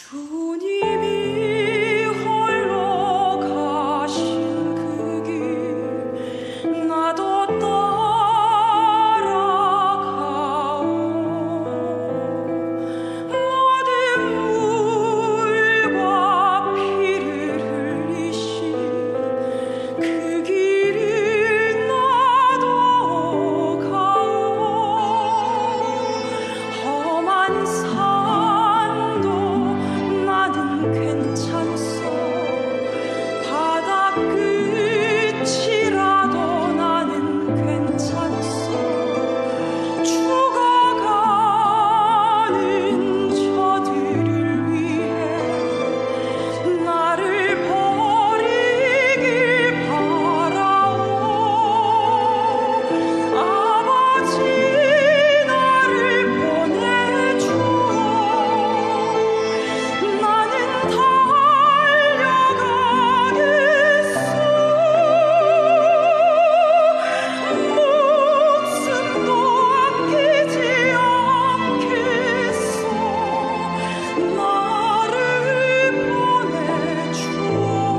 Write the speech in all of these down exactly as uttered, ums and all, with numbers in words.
주님이 홀로 가신 그 길 나도 따라가오. 모든 물과 피를 흘리신 그 길을 나도 가오. 험한 산도 나는 괜찮소. 바다 끝이라도 나는 괜찮소. 죽어가는 저들을 위해 나를 버리길 바라오. 아버지 나를 보내주오. 나는 달려가겠소. 목숨도 아끼지 않겠소. 나를 보내주오.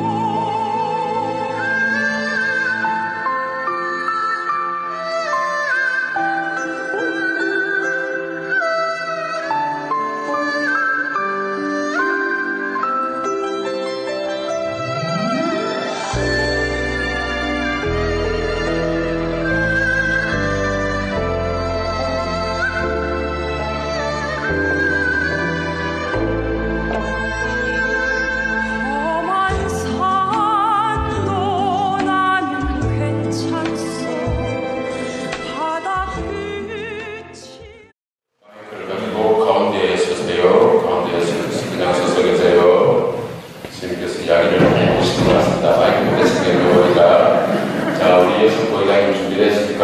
험한 산도 나는 괜찮소. 바다 끝이 마이크를 가지고 가운데에 서세요. 가운데에 서- 그냥 서서 계세요. 스님께서 이야기를 해주고 싶은 것 같습니다. 마이크 뺏으면 우리가 자 우리 예수 고객님 준비됐습니까?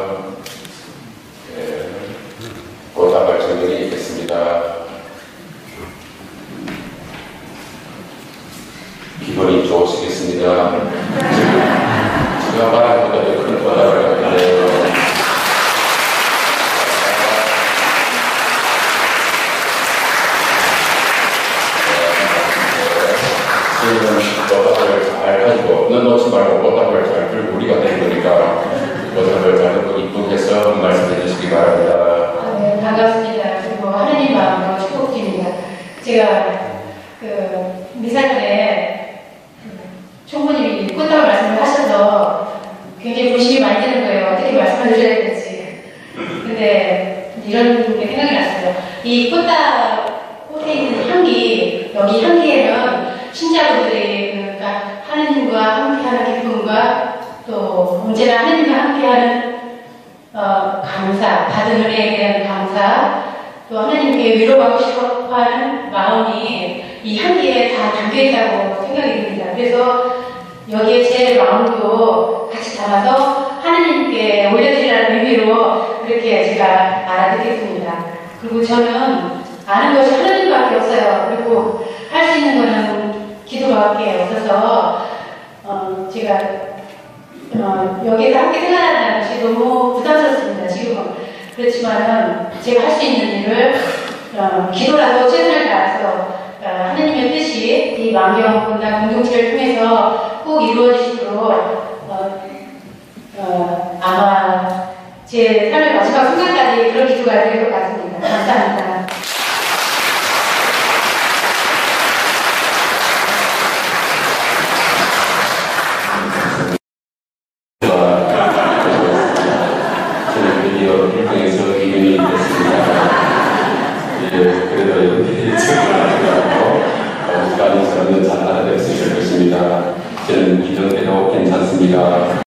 예. 곧 나갈 정령이 있겠습니다. 기분이 좋으시겠습니다. 제가 말한 것보다 더 큰 보답을 하는데요. 스님은 보답을 잘 가지고 넣어놓지 말고 보답을 잘 들고 우리가 된 거니까 보답을 잘 듣고 이쁘게 해서 말씀해 주시기 바랍니다. 아, 네, 반갑습니다. 그리고 하나님 마음으로 축복드립니다. 제가 그 미사 전에 총무님이 꽃다발 말씀을 하셔서 굉장히 고심이 많이 되는 거예요. 어떻게 말씀을 드려야 될지. 근데 이런 게 생각이 났어요. 이 꽃다 꽃에 있는 향기, 여기 향기에는 신자분들의 그러니까 하느님과 함께하는 기쁨과 또 언제나 하느님과 함께하는 어, 감사, 받은 은혜에 대한 감사, 또 하나님께 위로받고 싶어하는 마음이 이 향기에 다 담겨 있다고 생각이 듭니다. 그래서 여기에 제 마음도 같이 담아서 하나님께 올려드리라는 의미로 그렇게 제가 알아듣겠습니다. 그리고 저는 아는 것이 하나님밖에 없어요. 그리고 할 수 있는 거는 기도밖에 없어서 어, 제가 어, 여기서 함께 생활한다는 것이 너무 부담스럽습니다. 지금은. 그렇지만은 제가 할 수 있는 일을 어, 기도라도 최선을 다해서 어, 하나님의 뜻이 이 망경 본당 공동체를 통해서 꼭 이루어지시도록 어, 어, 아마 제 삶의 마지막 순간까지 그런 기도가 될 것 같습니다. 감사합니다. 저는 드디어 일등에서 이변이 됐습니다. 예, 그래도 여러분들이 증언하고 가능성은 잘 알아들으실 것입니다. 저는 기존대로 괜찮습니다.